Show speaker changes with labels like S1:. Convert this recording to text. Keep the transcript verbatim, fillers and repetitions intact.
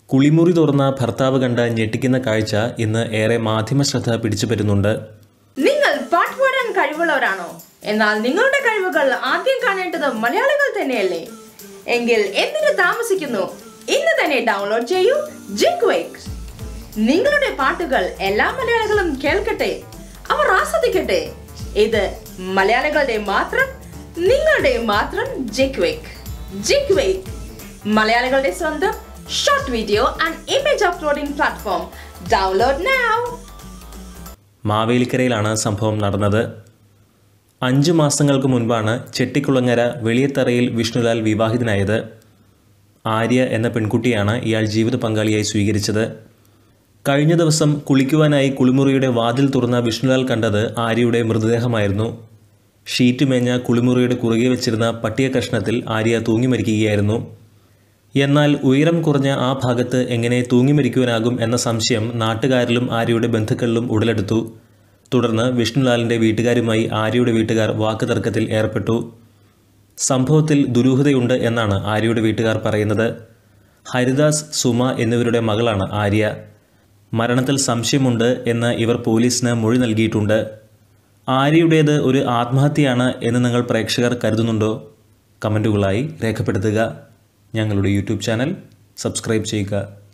S1: കുളിമുറി തുറന്ന ഭർത്താവ് കണ്ട ഞെട്ടിക്കുന്ന കാഴ്ച ഇന്ന് ഏറെ മാധ്യമ ശ്രദ്ധ പിടിച്ചുപറ്റുന്നുണ്ട്.
S2: നിങ്ങൾ പാട്ട് പാടാൻ കഴിവുള്ളവരാണോ? എന്നാൽ നിങ്ങളുടെ കഴിവുകൾ ആദ്യം കാണേണ്ടത് മലയാളികൾ തന്നെയല്ലേ? എങ്കിൽ എന്തിനു താമസിക്കുന്നു? ഇന്ന് തന്നെ ഡൗൺലോഡ് ചെയ്യൂ ജിക്വേക്ക്. നിങ്ങളുടെ പാട്ടുകൾ എല്ലാ മലയാളികളും കേൾക്കട്ടെ, അവർ ആസ്വദിക്കട്ടെ. ഇത് മലയാളികളുടെ മാത്രം, നിങ്ങളുടെ മാത്രം ജിക്വേക്ക്. ജിക്വേക്ക് മലയാളികളുടെ സ്വന്തം short video and image uploading platform. Download now.
S1: മാവേലിക്കരയിലാണ് സംഭവം നടന്നത്. അഞ്ചു മാസങ്ങൾക്ക് മുൻപാണ് ചെട്ടിക്കുളങ്ങര വെളിയത്തറയിൽ വിഷ്ണുലാൽ വിവാഹിതനായത്. ആര്യ എന്ന പെൺകുട്ടിയാണ് ഇയാൾ ജീവിത പങ്കാളിയായി സ്വീകരിച്ചത്. കഴിഞ്ഞ ദിവസം കുളിക്കുവാനായി കുളിമുറിയുടെ വാതിൽ തുറന്ന വിഷ്ണുലാൽ കണ്ടത് ആര്യയുടെ മൃതദേഹമായിരുന്നു. ഷീറ്റ് മേഞ്ഞ കുളിമുറിയുടെ കുറുകെ വെച്ചിരുന്ന പട്ടിക കഷ്ണത്തിൽ ആര്യ തൂങ്ങി മരിക്കുകയായിരുന്നു. എന്നാൽ ഉയരം കുറഞ്ഞ ആ ഭാഗത്ത് എങ്ങനെ തൂങ്ങി മരിക്കുവാനാകും എന്ന സംശയം നാട്ടുകാരിലും ആര്യയുടെ ബന്ധുക്കളിലും ഉടലെടുത്തു. തുടർന്ന് വിഷ്ണുലാലിൻ്റെ വീട്ടുകാരുമായി ആര്യയുടെ വീട്ടുകാർ വാക്കുതർക്കത്തിൽ ഏർപ്പെട്ടു. സംഭവത്തിൽ ദുരൂഹതയുണ്ട് എന്നാണ് ആര്യയുടെ വീട്ടുകാർ പറയുന്നത്. ഹരിദാസ്, സുമ എന്നിവരുടെ മകളാണ് ആര്യ. മരണത്തിൽ സംശയമുണ്ട് എന്ന് ഇവർ പോലീസിന് മൊഴി നൽകിയിട്ടുണ്ട്. ആര്യയുടേത് ഒരു ആത്മഹത്യയാണ് എന്ന് നിങ്ങൾ പ്രേക്ഷകർ കരുതുന്നുണ്ടോ? കമൻറ്റുകളായി രേഖപ്പെടുത്തുക. ഞങ്ങളുടെ യൂട്യൂബ് ചാനൽ സബ്സ്ക്രൈബ് ചെയ്യുക.